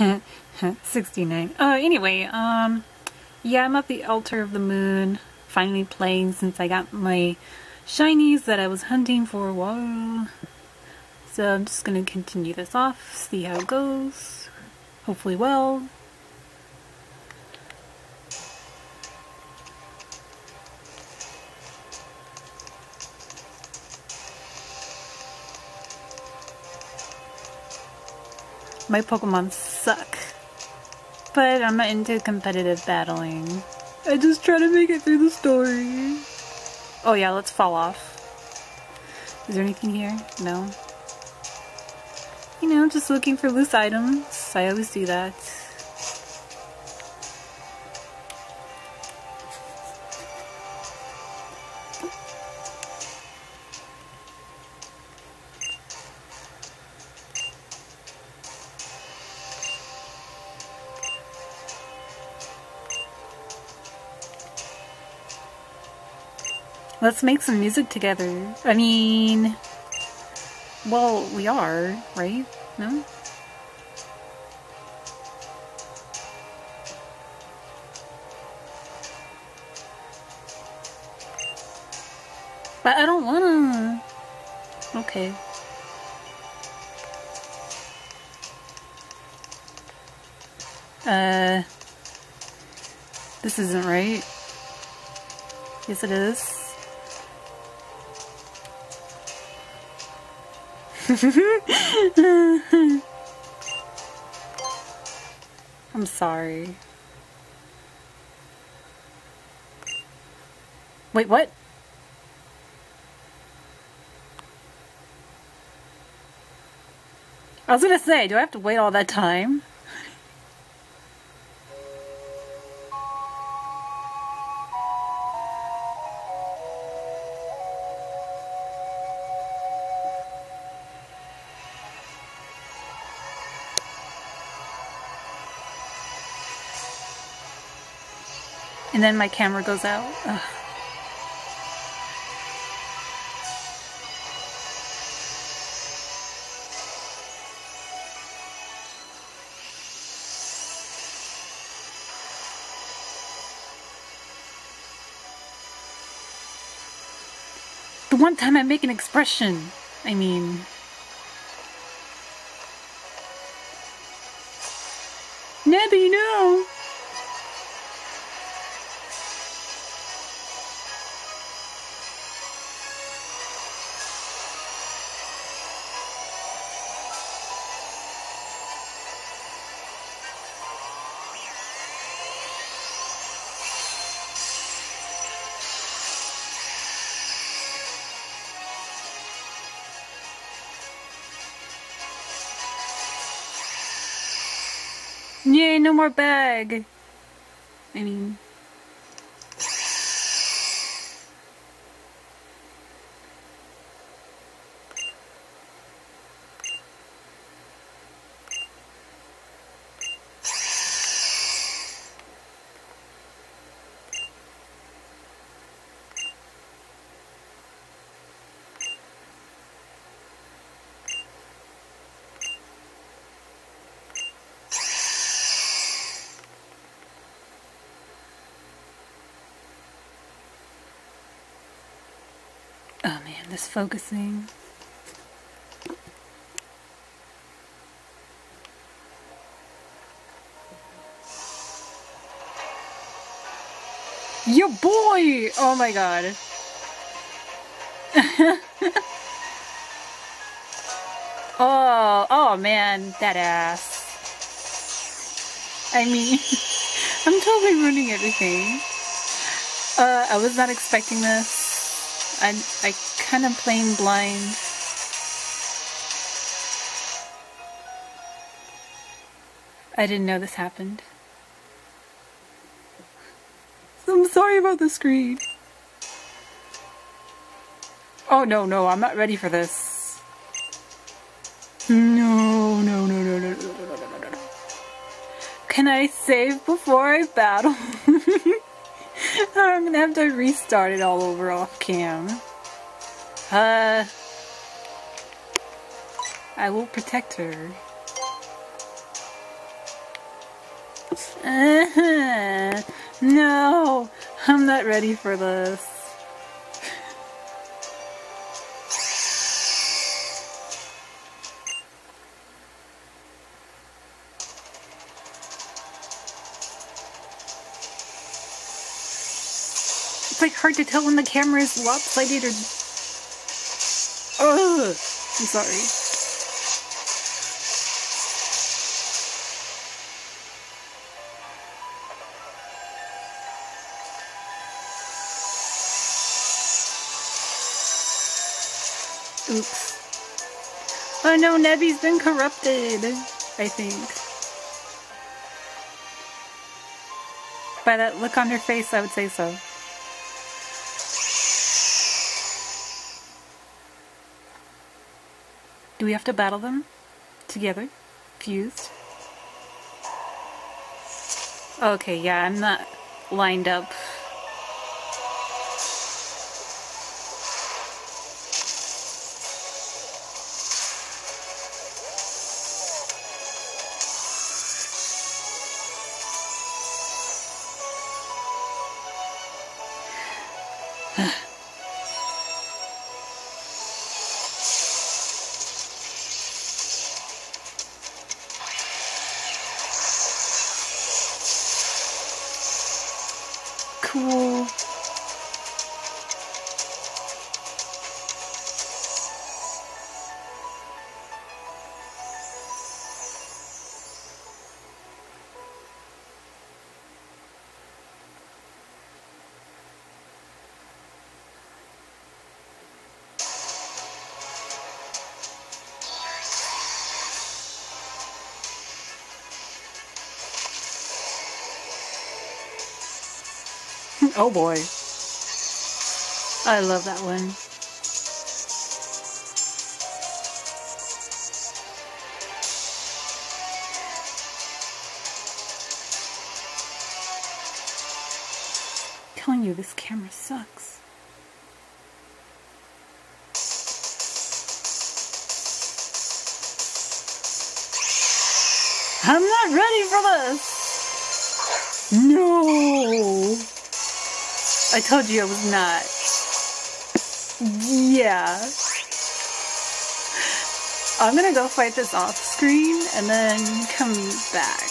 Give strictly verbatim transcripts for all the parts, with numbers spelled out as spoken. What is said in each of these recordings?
sixty-nine. Oh, anyway, um, yeah, I'm at the Altar of the Moon, finally playing since I got my shinies that I was hunting for a while. So I'm just gonna continue this off, see how it goes. Hopefully well. My Pokemon suck, but I'm not into competitive battling. I just try to make it through the story. Oh yeah, let's fall off. Is there anything here? No. You know, just looking for loose items. I always do that. Let's make some music together. I mean, well, we are, right? No? But I don't wanna. Okay. Uh, this isn't right. Yes, it is. I'm sorry. Wait, what? I was gonna say, do I have to wait all that time? And then my camera goes out. Ugh. The one time I make an expression, I mean... Nebby, no! Yay, no more bag! I mean... Oh man, this focusing. Your boy! Oh my god. oh, oh man, that ass. I mean, I'm totally ruining everything. Uh, I was not expecting this. I, I kind of playing blind. I didn't know this happened. I'm sorry about the screen. Oh no, no, I'm not ready for this. No, no, no, no, no, no, no, no, no, no. Can I save before I battle? I'm gonna have to restart it all over off cam. Uh, I will protect her. Uh-huh. No, I'm not ready for this. It's like hard to tell when the camera is lopsided or... Ugh! I'm sorry. Oops. Oh no, Nebby's been corrupted, I think. By that look on her face, I would say so. Do we have to battle them? Together? Fused? Okay, yeah, I'm not lined up. Cool. Oh boy. I love that one. I'm telling you, this camera sucks. I'm not ready for this! No! I told you I was not. Yeah. I'm gonna go fight this off screen and then come back.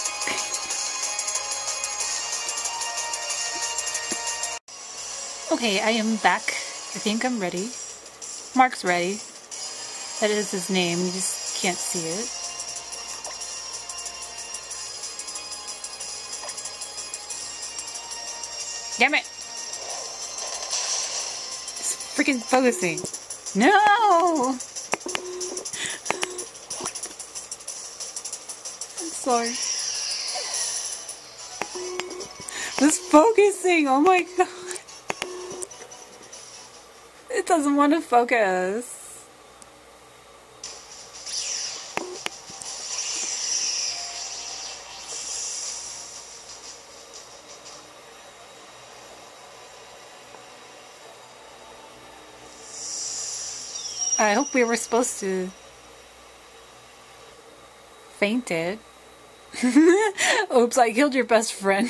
Okay, I am back. I think I'm ready. Mark's ready. That is his name, you just can't see it. Damn it! It's freaking focusing. No! I'm sorry. It's focusing! Oh my god! It doesn't want to focus. I hope we were supposed to faint it. Oops, I killed your best friend.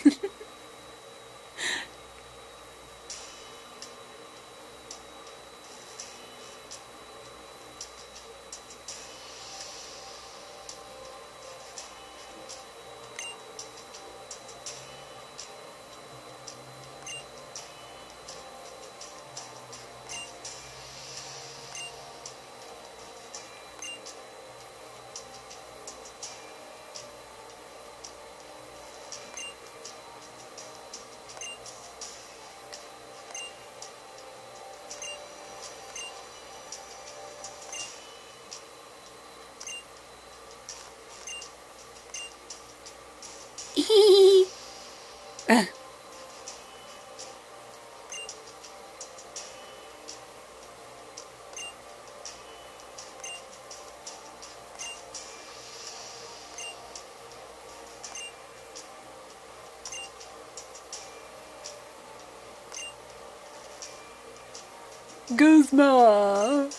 uh. Guzma!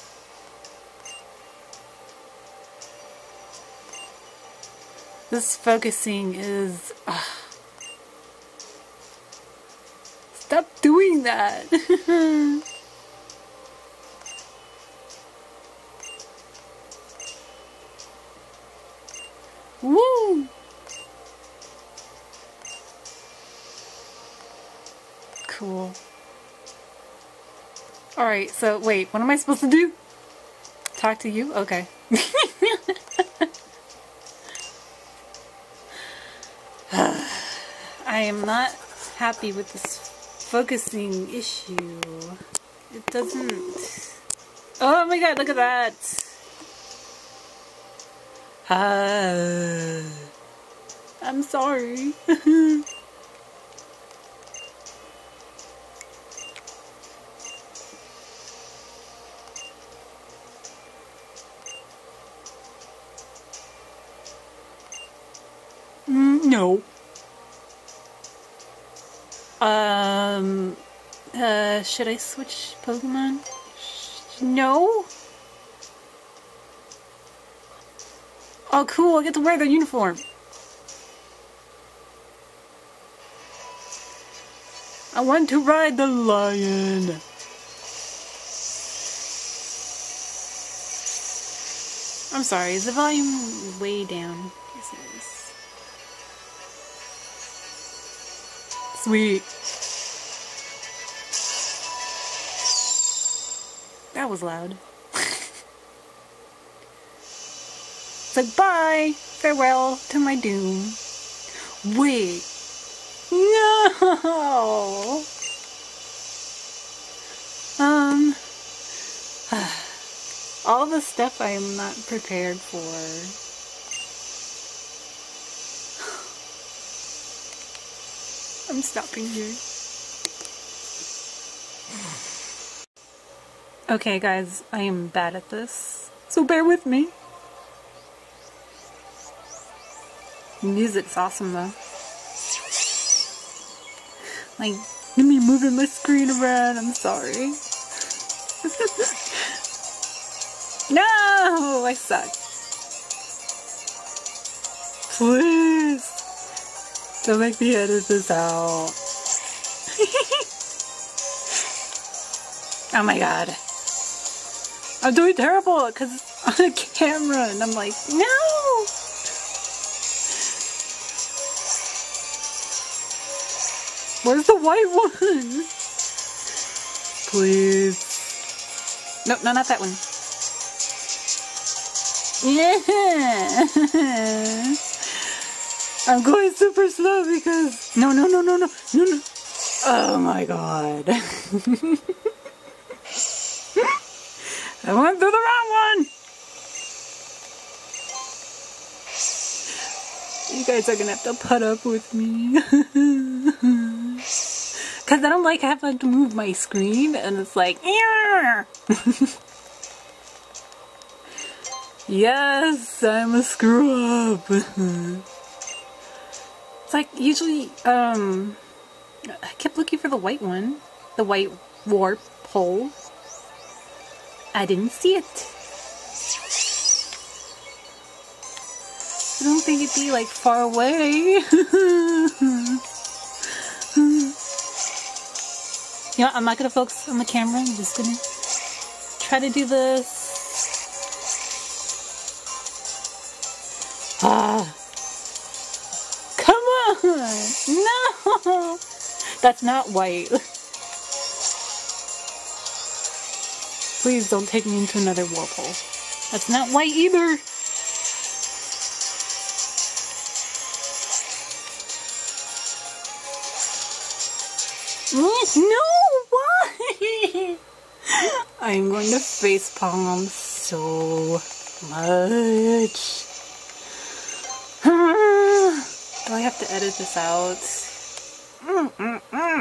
This focusing is... Uh, stop doing that! Woo! Cool. Alright, so wait, what am I supposed to do? Talk to you? Okay. I am not happy with this focusing issue. It doesn't... Oh my god, look at that! Uh, I'm sorry. mm, no. Um, uh, should I switch Pokemon? No? Oh cool, I get to wear the uniform. I want to ride the lion. I'm sorry, is the volume way down? Yes it is. Sweet. That was loud. It's like, bye! Farewell to my doom. Wait. No! Um... all the stuff I am not prepared for. I'm stopping here. Okay guys, I am bad at this, so bear with me. Music's awesome though. Like, me moving my screen around, I'm sorry. No! I suck. Please! Don't make me edit this out. Oh my god. I'm doing terrible because it's on a camera and I'm like, no! Where's the white one? Please. No, no, not that one. Yeah. I'm going super slow because no, no, no, no, no, no, no. Oh my god. I went through the wrong one. You guys are gonna have to put up with me. Cause I don't like having to move my screen and it's like, yeah. Yes, I'm a screw up. It's like usually, um, I kept looking for the white one, the white warp hole. I didn't see it. I don't think it'd be like far away. You know, I'm not gonna focus on the camera. I'm just gonna try to do this. Ah, come on! No, that's not white. Please don't take me into another warp hole. That's not white either. No, why? I'm going to facepalm so much. Do I have to edit this out? Mm, mm, mm.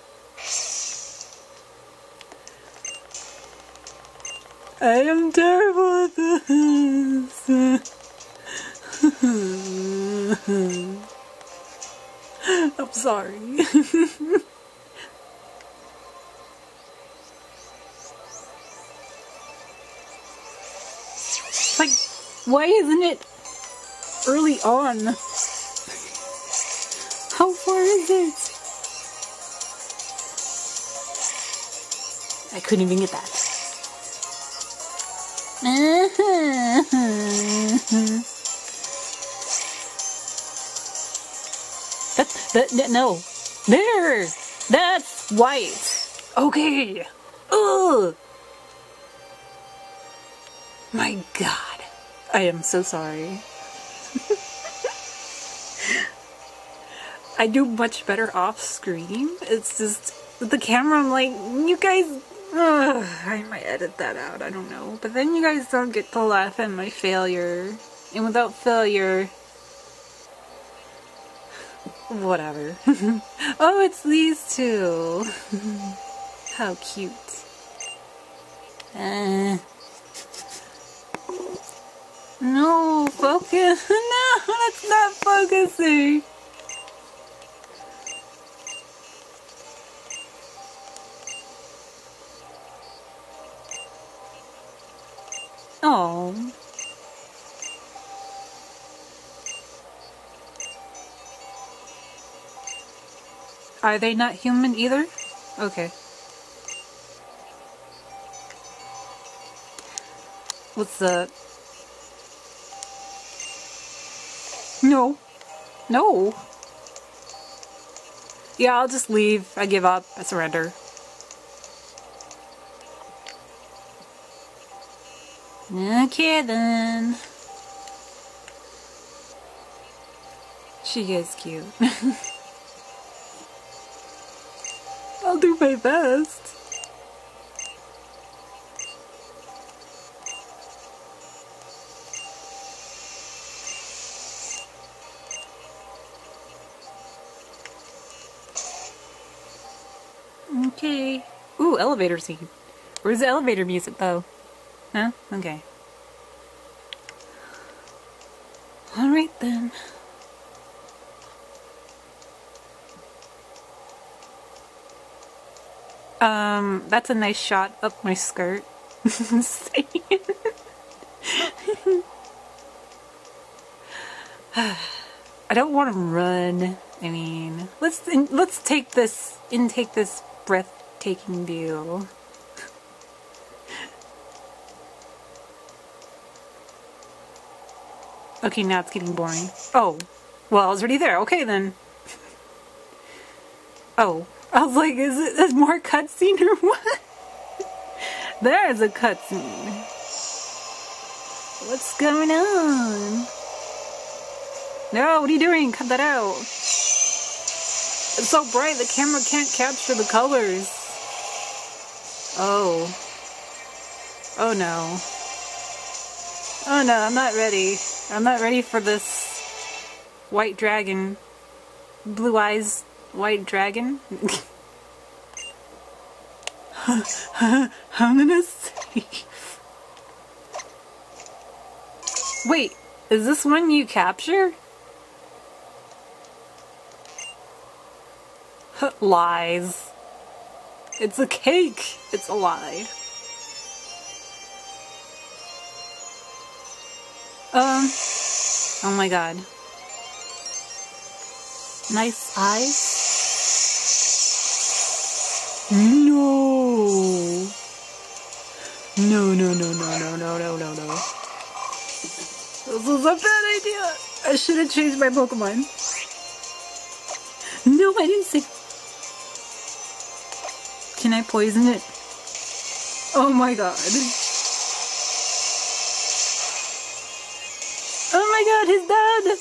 I am terrible at this. I'm sorry. Like, why isn't it early on. How far is it? I couldn't even get that. that, that, no. There! That's white. Okay. Ugh. My God. I am so sorry. I do much better off screen. It's just with the camera, I'm like, you guys, ugh, I might edit that out, I don't know. But then you guys don't get to laugh at my failure. And without failure, whatever. Oh, it's these two. How cute. Uh, no, focus. No, that's not focusing. Oh. Are they not human either? Okay. What's the... No. No. Yeah, I'll just leave. I give up. I surrender. Okay then. She is cute. I'll do my best. Okay. Ooh, elevator scene. Where's the elevator music though? Huh? Okay. Alright then. Um, that's a nice shot up my skirt. I don't want to run. I mean, let's let's take this intake this breathtaking view. Okay, now it's getting boring. Oh, well, I was already there. Okay then. Oh. I was like, is it is more cutscene or what? There is a cutscene. What's going on? No, what are you doing? Cut that out. It's so bright, the camera can't capture the colors. Oh. Oh no. Oh no, I'm not ready. I'm not ready for this white dragon. Blue eyes. White dragon? I'm gonna save. Wait, is this one you capture? Lies. It's a cake. It's a lie. Um. Oh my god. Nice eyes. No. No, no, no, no, no, no, no, no, no. This was a bad idea. I should have changed my Pokemon. No, I didn't say. Can I poison it? Oh my god. Oh my god, he's dead.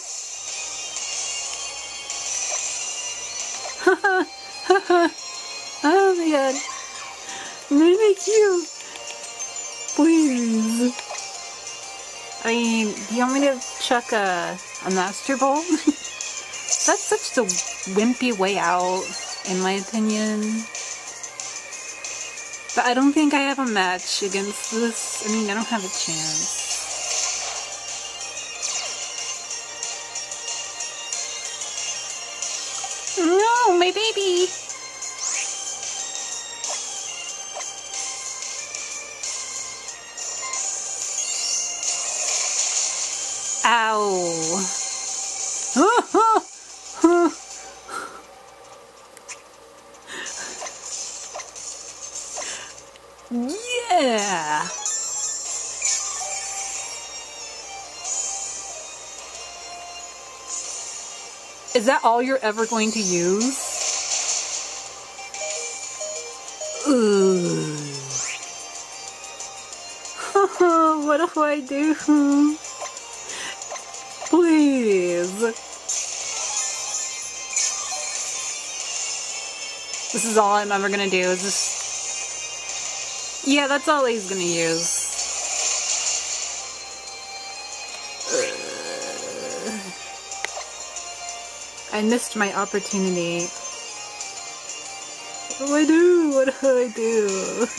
Oh my god. I'm gonna make you. Please. I mean, do you want me to chuck a, a Master Ball? That's such a wimpy way out, in my opinion. But I don't think I have a match against this. I mean, I don't have a chance. No, my baby! Ow. Is that all you're ever going to use? Ooh. What do I do? Please. This is all I'm ever gonna do is just... Yeah, that's all he's gonna use. I missed my opportunity. What do I do? What do I do?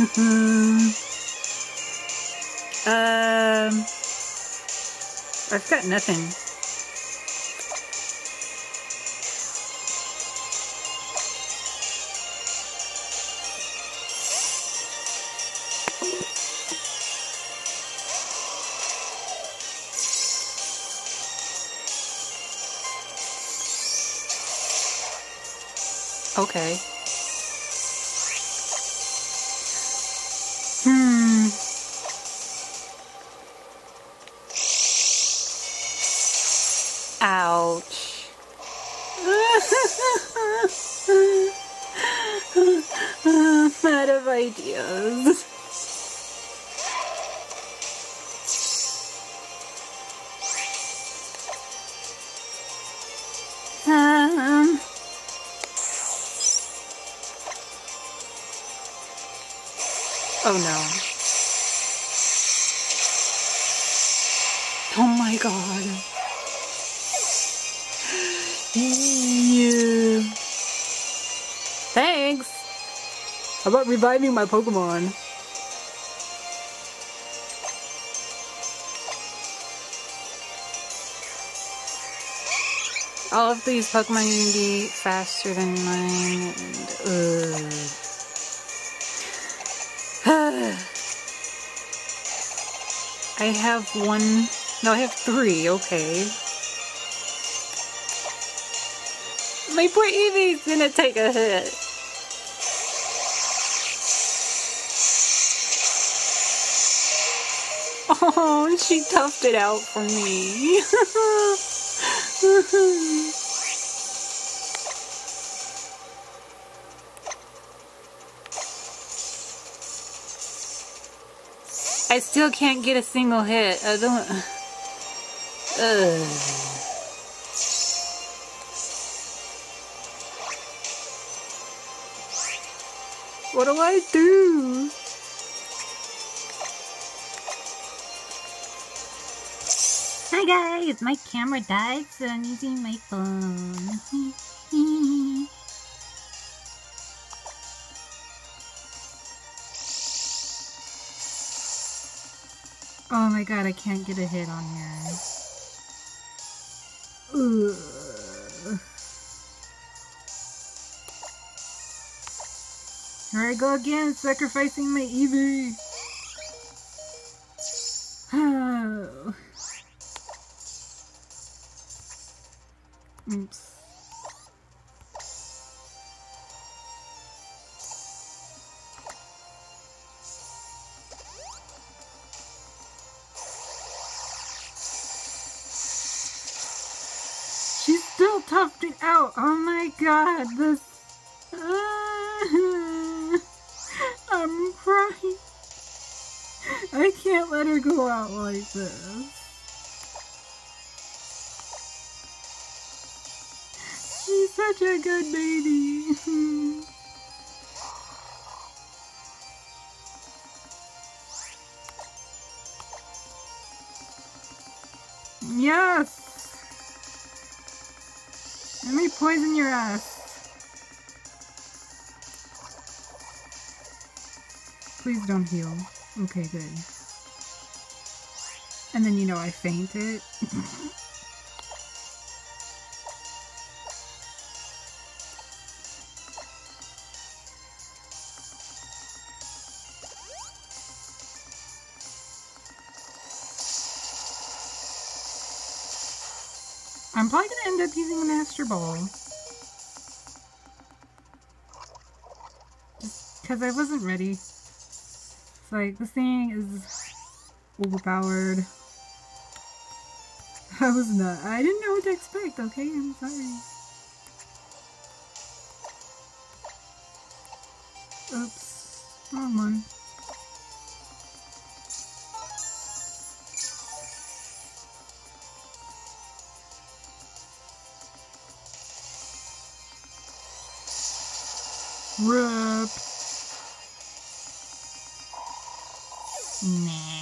um, I've got nothing. Okay. Hmm. Ouch. I'm out of ideas. Um... Oh no. Oh my god. Yeah. Thanks! How about reviving my Pokemon? All of these Pokemon are gonna be faster than mine, and uh I have one, no, I have three, okay. My poor Eevee's gonna take a hit. Oh, she toughed it out for me. I still can't get a single hit. I don't... Ugh. What do I do? Hi guys, my camera died, so I'm using my phone. Oh my god, I can't get a hit on here. Ugh. Here I go again, sacrificing my Eevee. Oh. Oops. She's still toughed it out. Oh my god, this... Uh, I'm crying. I can't let her go out like this. She's such a good baby. Yes! Let me poison your ass. Please don't heal. Okay, good. And then, you know, I fainted. I'm probably gonna end up using a Master Ball. Just because I wasn't ready. It's like, this thing is overpowered. I was not. I didn't know what to expect, okay? I'm sorry. Oops. Wrong one. Rip. Nah.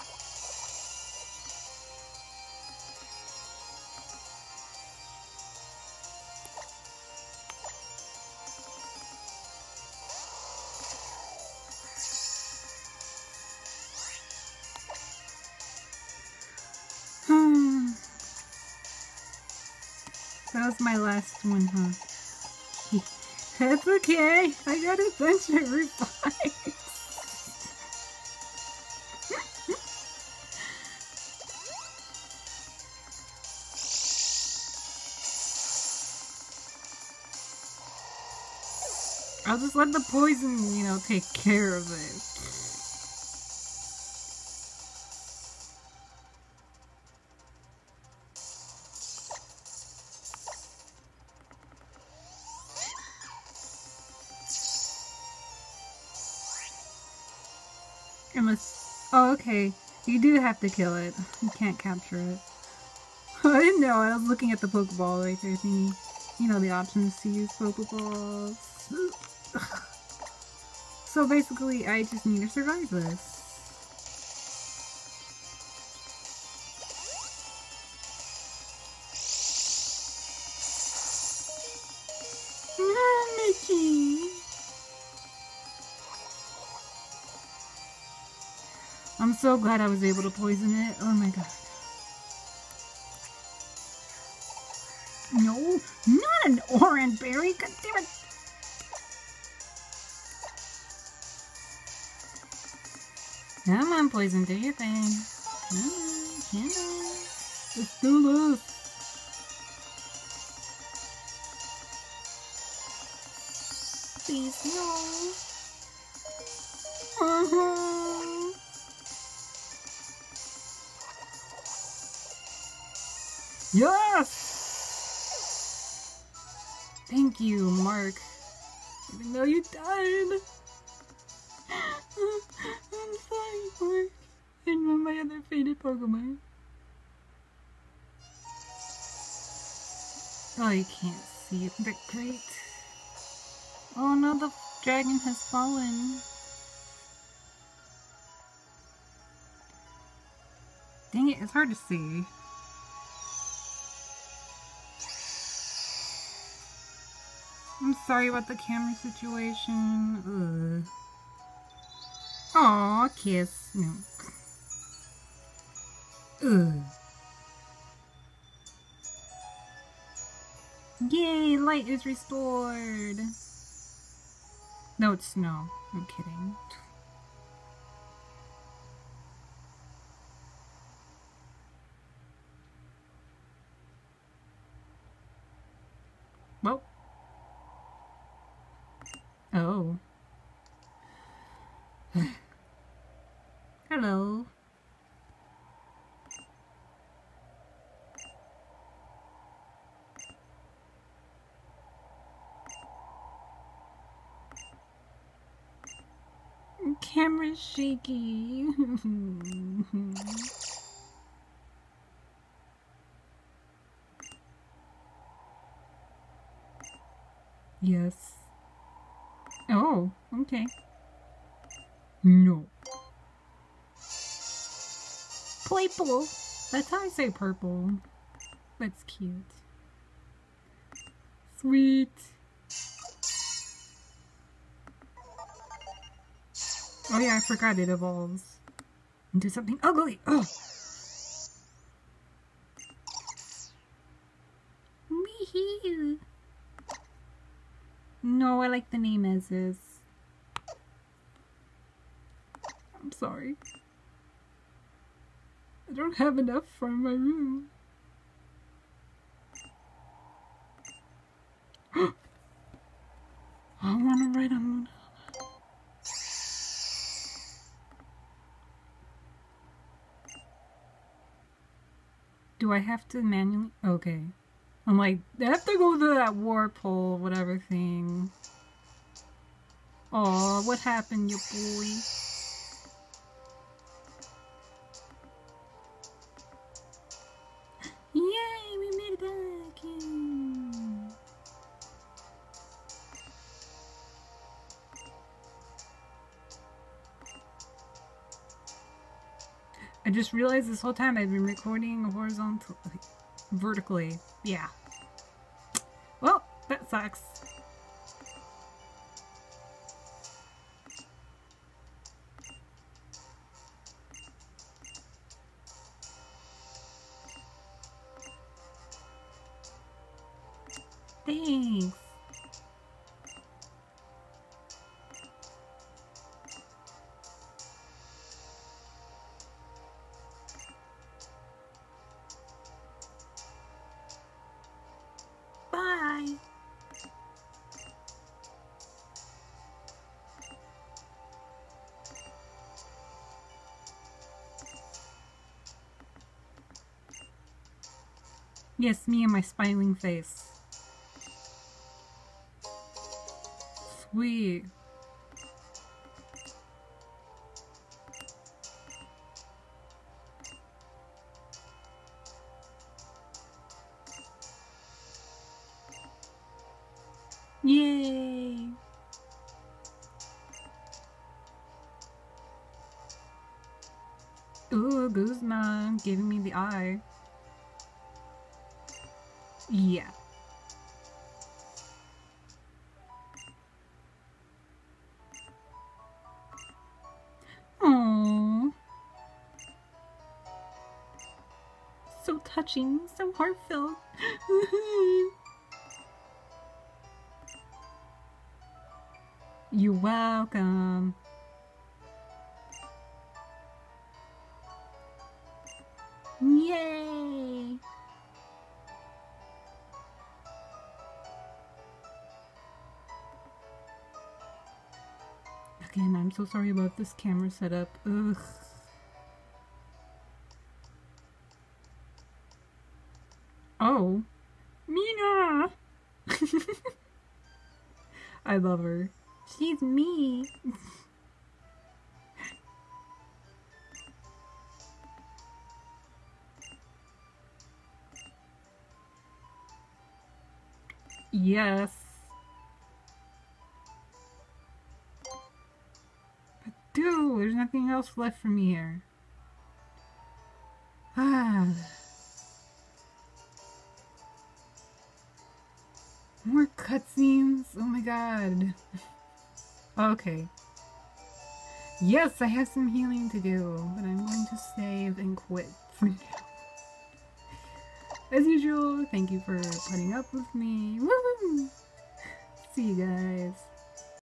Hmm. That was my last one, huh? That's okay. I got a bunch of revives. I'll just let the poison, you know, take care of it. Unless, oh, okay. You do have to kill it. You can't capture it. I didn't know. I was looking at the Pokeball right there, thingy. You know, the options to use Pokeballs. So basically, I just need to survive this. Mickey! I'm so glad I was able to poison it. Oh my god. No, not an orange berry. God damn it. Come on, poison, do your thing. Come on, come on. Let's do this. Please, no. Uh-huh. Yes! Thank you, Mark. Even though you died. I'm sorry, Mark. And one of my other faded Pokemon. Oh, you can't see it, but great. Oh no, the dragon has fallen. Dang it, it's hard to see. I'm sorry about the camera situation. Ugh. Aw, kiss. No. Ugh. Yay, light is restored. No, it's snow. I'm kidding. Well. Oh. Hello. Camera's shaky. Yes. Oh, okay. No. Purple. That's how I say purple. That's cute. Sweet. Oh yeah, I forgot it evolves into something ugly. Oh. Wee-hee. No, I like the name as is. I'm sorry. I don't have enough for my room. I want to write on Luna. Do I have to manually? Okay. I'm like, I have to go to that warp hole, whatever thing. Aw, what happened, you boy? Yay, we made it back! Yay. I just realized this whole time I've been recording horizontally, vertically. Yeah. Well, that sucks. Thanks. Bye. Yes, me and my smiling face. Sweet. Yay! Ooh, Guzman giving me the eye. Yeah. Aww. So touching, so heartfelt. You're welcome. Yay! Again, I'm so sorry about this camera setup. Ugh. Oh, Mina! I love her. She's me. Yes. But dude, there's nothing else left from here. Ah. More cutscenes? Oh my god. Okay. Yes, I have some healing to do, but I'm going to save and quit for now. As usual, thank you for putting up with me. Woo! See you guys.